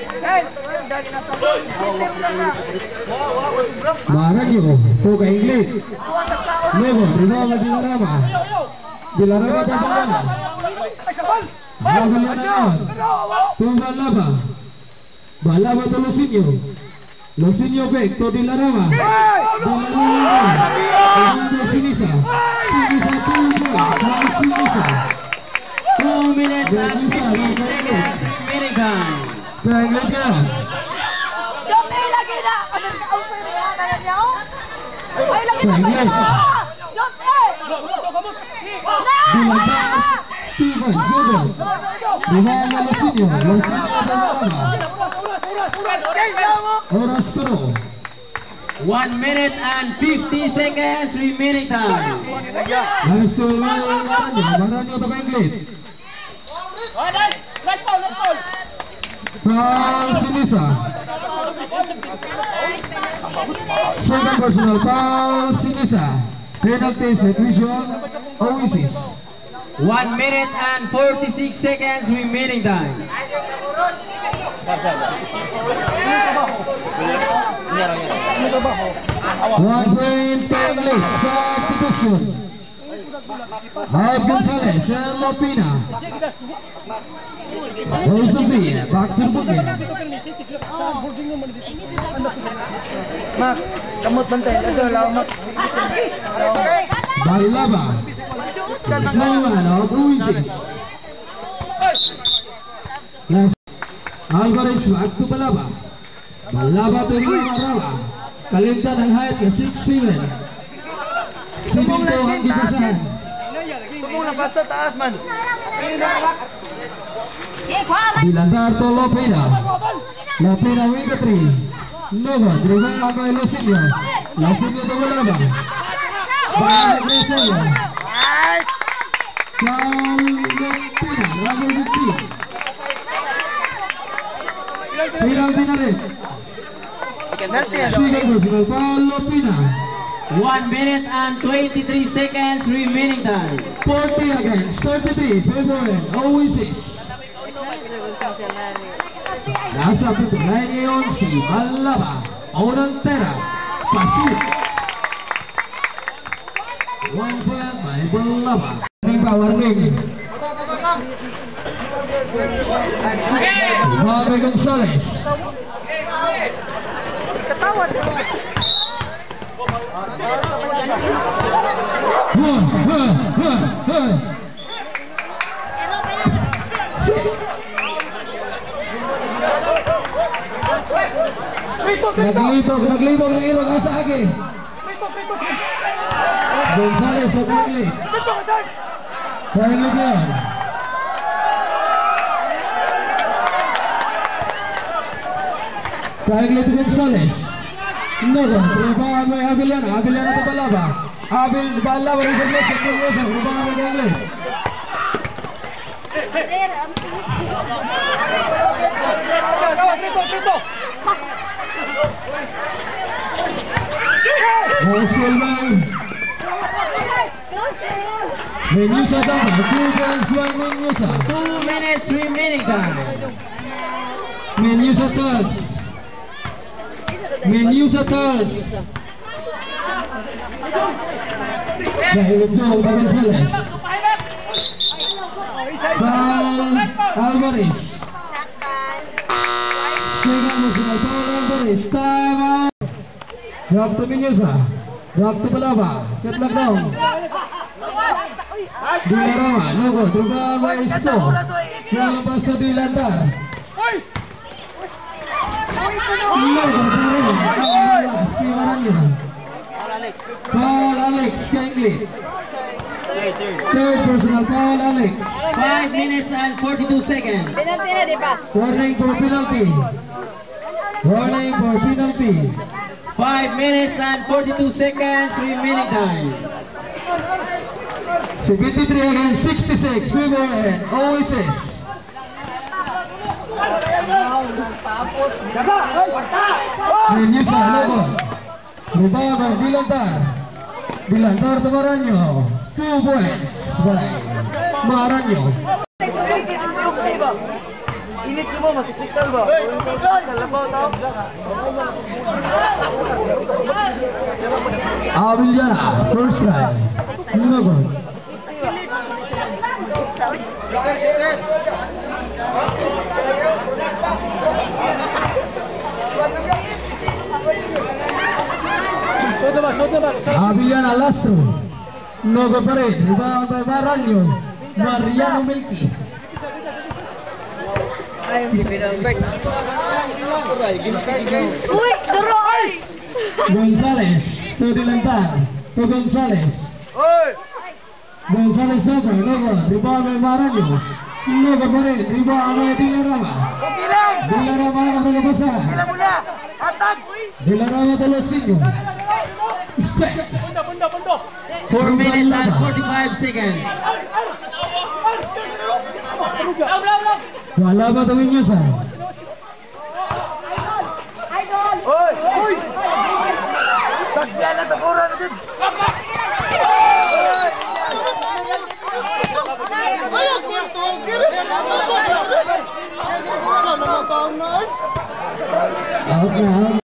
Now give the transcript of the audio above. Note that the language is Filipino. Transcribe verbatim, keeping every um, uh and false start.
Maranyo, toca inglés. Luego, Rimaba Dilarama. Dilarama Tapalana. Tapalana. Tumba Lava. Balaba to Losinyo. Losinyo back to Dilarama. Dilarama. Dilarama Sinisa. Sinisa two points. Sinisa. Two minutes and fifteen seconds remaining time. Triangle ka. Ay, lagi na Triangle. Dilantar. Two points. Luego. Rimaba Losinyo. Losinyo Dilarama. Oras Kuro. One minute and fifty seconds remaining time. Last call Maranyo. Maranyo toca inglés. Foul Sinisa. Second personal foul Sinisa. Penalty situation Oasis. One minute and forty-six seconds remaining time. One point to English. Substitution. Out Gonzalez and Lopina. Rosalie back to Bukit. Mak, kamot bantay. Ito, lao mak. Balaba. Slowan of Oasis. Last. Alvarez back to Balaba. Balaba to Maraba. Kalinta ng height na six seven. Siminto ang gibasahan. Tumong na basta taas man. Dilantar to Lopina. Lopina wing three. Nogo, dribble up by Losinyo. Losinyo to Balaba. Balik Losinyo. Foul Lopina, number fifteen. Penalty na rin. Second personal foul Lopina. One minute and twenty-three seconds remaining time. forty against thirty-three. Favoring Oasis. Nasa putulay ngayon si Balaba. Unang tera. Pasip. One point by Balaba. Warning pa, warning. Mario Gonzalez. Huh, huh, huh, huh. Naglibog, naglibog ng irog nasa akin. Gonzalez, naglibog. Triangle na yan. Triangle to Gonzalez. Nogo, rubahan mo yung Aviliana. Aviliana to Balaba. Abil, Balaba rin sa Glesa. Rubahan mo yung English. Mosulman. Menyusa tama. Two points, one Menyusa. Two minutes remaining time. Menyusa touch. Menyusa touch. Dahil ito ang Gonzalez. Foul Alvarez. Second personal foul Alvarez. Tama. Drop to Menyusa. Drop to Balaba. Set lock down. Dilarama. Logo. Drugama Isto. Lalabas to Dilantar. Logo. Alas. Maranyo. Foul Alex Kengli. Third personal foul Alex. Five minutes and forty-two seconds. Warning for penalty. Warning for penalty. Five minutes and forty-two seconds remaining time. seventy-three against sixty-six. Favor and Oasis. Menyusa Logo. Rubaba Dilantar. Dilantar to Maranyo. Two points by Maranyo. mo, matisikal ba? Kalabaw tao. Avellana, first try. No good. Soto ba, soto ba? Avellana last throw. No good pa rin. Rebound by Maranyo. Mariano Melki. Uy, duro ay! Gonzales. To Dilantan. To Gonzales. Oy! Gonzales number. No good. Rebound by Maranyo. No good pa rin. Rebound by Dilarama. Okay lang! Dilarama na kapag kapasa. Sila muna! Atag! Dilarama de los Signos. Step. Pundo, pundo, pundo! four minutes and forty-five seconds. Law, law, law! Wala pa tawin nyo sa. Oy! Oy! Tagyan na takura na din! Ayaw ko ito ang kiri! Out na.